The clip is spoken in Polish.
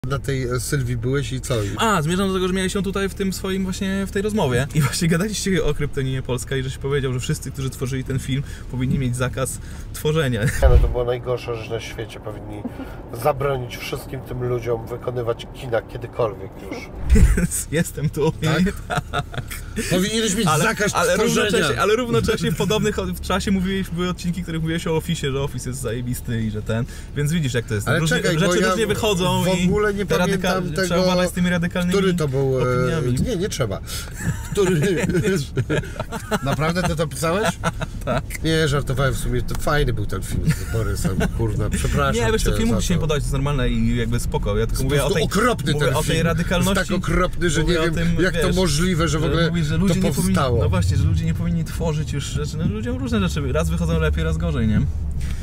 Na tej Sylwii byłeś i co? Zmierzam do tego, że miałeś ją tutaj w tym swoim właśnie, w tej rozmowie i właśnie gadaliście o kryptoninie Polska i żeś powiedział, że wszyscy, którzy tworzyli ten film, powinni mieć zakaz tworzenia. No to była najgorsza rzecz na świecie, powinni zabronić wszystkim tym ludziom wykonywać kina kiedykolwiek już. Jestem tu. Tak? Powinieneś mieć zakaz tworzenia. Ale równocześnie w podobnych czasie były odcinki, które mówiłeś o Office'ie, że Office jest zajebisty i że ten, więc widzisz jak to jest. Ale różnie, czekaj, rzeczy różnie wychodzą w ogóle nie pamiętam tego, trzeba uważać z tymi radykalnymi który to był opiniami. nie trzeba. Który naprawdę ty to pisałeś? Tak. Nie, żartowałem w sumie, to fajny był ten film z Borysem, kurna, przepraszam. Nie, wiesz, to film mógł się nie podobać, podobać, to jest normalne i jakby spoko. Ja tylko mówię o tej, okropny mówię ten o tej film. radykalności. Jest tak okropny, że nie wiem, tym, jak to możliwe, że w ogóle mówisz, że ludzie to powstało. no właśnie, że ludzie nie powinni tworzyć już rzeczy. No ludziom różne rzeczy, raz wychodzą lepiej, raz gorzej, nie?